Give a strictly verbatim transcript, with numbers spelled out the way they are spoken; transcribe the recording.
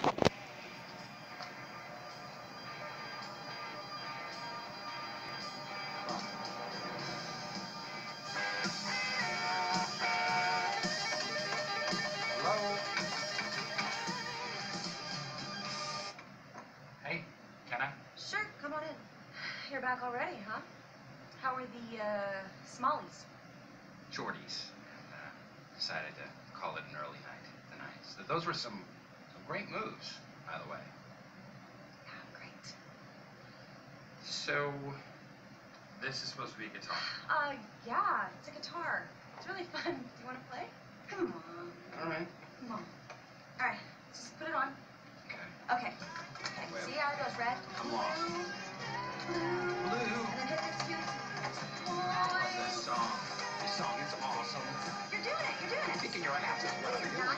Hello? Hey, can I? Sure, come on in. You're back already, huh? How are the, uh, smallies? Jordies. And, uh, decided to call it an early night tonight. So those were some, some great moves, by the way. Yeah, great. So, this is supposed to be a guitar. Uh, yeah, it's a guitar. It's really fun. Do you want to play? Come on. All right. Come on. All right, just put it on. Okay. Okay. Okay, Well, see how it goes? Red, come blue, on. blue, Blue. and then hit this cute I love this toy. song. This song is awesome. You're doing it. You're doing You're it. kicking your ass is what I'm You're doing.